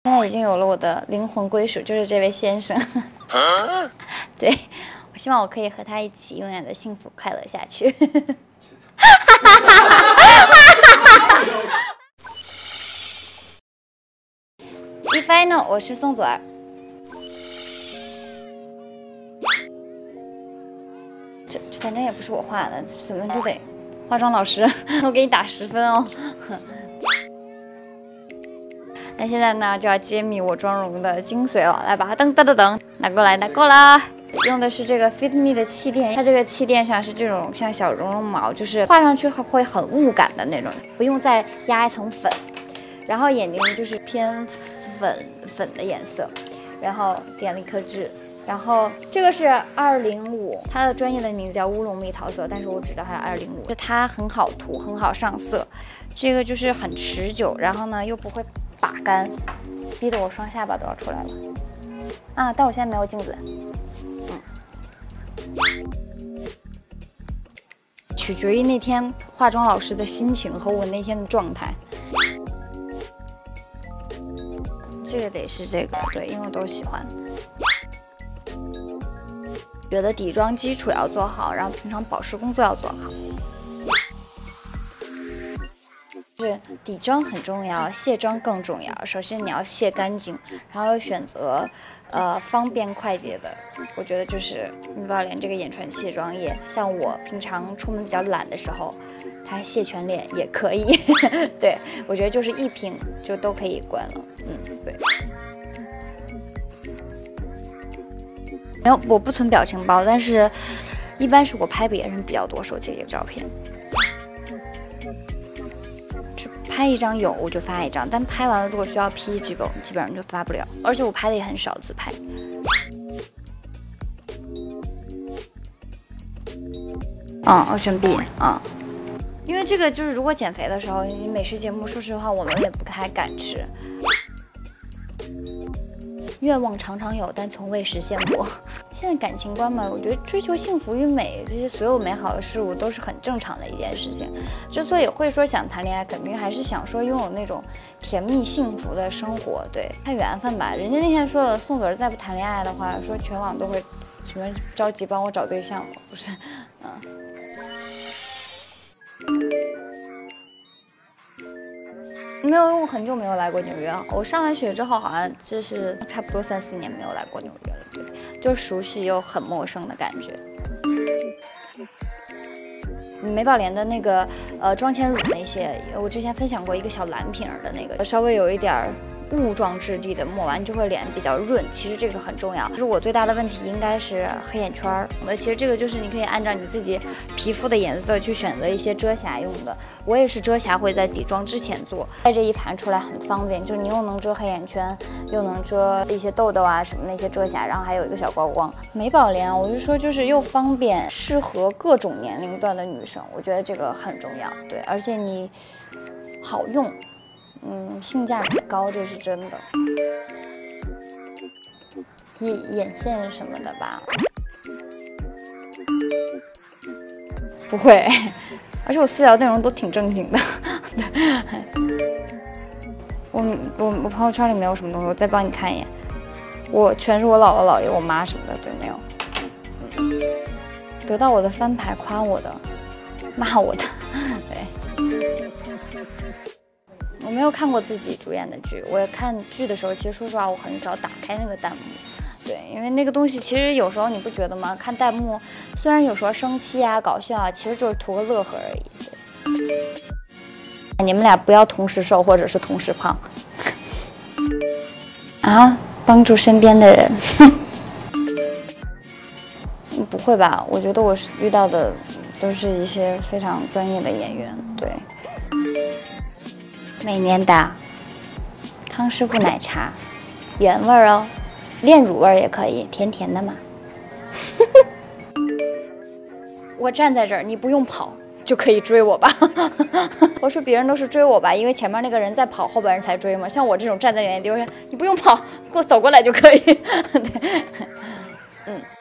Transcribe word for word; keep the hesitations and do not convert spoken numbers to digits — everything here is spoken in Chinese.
现在已经有了我的灵魂归属，就是这位先生。对，我希望我可以和他一起永远的幸福快乐下去。一 final， 我是宋祖儿。这反正也不是我画的，怎么都得化妆老师，我给你打十分哦。那现在呢，就要揭秘我妆容的精髓了，来吧，噔噔噔噔，拿过来，拿过啦。用的是这个 Fit Me 的气垫，它这个气垫上是这种像小绒绒毛，就是画上去会很雾感的那种，不用再压一层粉。然后眼睛就是偏粉粉的颜色，然后点了一颗痣。然后这个是二零五，它的专业的名字叫乌龙蜜桃色，但是我只知道它二零五，就它很好涂，很好上色，这个就是很持久，然后呢又不会拔干，逼得我双下巴都要出来了啊！但我现在没有镜子，嗯，取决于那天化妆老师的心情和我那天的状态。这个得是这个，对，因为我都喜欢。觉得底妆基础要做好，然后平常保湿工作要做好。是底妆很重要，卸妆更重要。首先你要卸干净，然后选择呃方便快捷的。我觉得就是美宝莲这个眼唇卸妆液，像我平常出门比较懒的时候，它卸全脸也可以。对，我觉得就是一瓶就都可以关了。嗯，对。没有，我不存表情包，但是一般是我拍别人比较多手机里的照片。拍一张有我就发一张，但拍完了如果需要 P 基本基本上就发不了，而且我拍的也很少自拍。嗯，我选 B 啊、嗯，因为这个就是如果减肥的时候，美食节目说实话我们也不太敢吃。愿望常常有，但从未实现过。现在感情观嘛，我觉得追求幸福与美，这些所有美好的事物都是很正常的一件事情。之所以会说想谈恋爱，肯定还是想说拥有那种甜蜜幸福的生活。对，看缘分吧。人家那天说了，宋祖儿再不谈恋爱的话，说全网都会什么着急帮我找对象，不是？嗯。没有，我很久没有来过纽约。我上完学之后，好像就是差不多三四年没有来过纽约了。对，就熟悉又很陌生的感觉。美宝莲的那个呃妆前乳那些，我之前分享过一个小蓝瓶的那个，稍微有一点雾状质地的，抹完就会脸比较润。其实这个很重要。就是我最大的问题应该是黑眼圈儿。那其实这个就是你可以按照你自己皮肤的颜色去选择一些遮瑕用的。我也是遮瑕会在底妆之前做，带这一盘出来很方便，就是你又能遮黑眼圈，又能遮一些痘痘啊什么那些遮瑕，然后还有一个小高光。美宝莲，我就说就是又方便，适合各种年龄段的女生，我觉得这个很重要。对，而且你好用。嗯，性价比高，这是真的。眼眼线什么的吧，不会，而且我私聊内容都挺正经的。我我我朋友圈里没有什么东西，我再帮你看一眼。我全是我姥姥姥爷、我妈什么的，对，没有。得到我的翻牌，夸我的，骂我的，对。我没有看过自己主演的剧，我也看剧的时候，其实说实话，我很少打开那个弹幕，对，因为那个东西其实有时候你不觉得吗？看弹幕虽然有时候生气啊、搞笑啊，其实就是图个乐呵而已。对，你们俩不要同时瘦或者是同时胖啊！帮助身边的人，不会吧？我觉得我是遇到的都是一些非常专业的演员，对。每年的康师傅奶茶，原味儿哦，炼乳味儿也可以，甜甜的嘛。我站在这儿，你不用跑就可以追我吧。我说别人都是追我吧，因为前面那个人在跑，后边人才追嘛。像我这种站在原地，我说你不用跑，给我走过来就可以。对，嗯。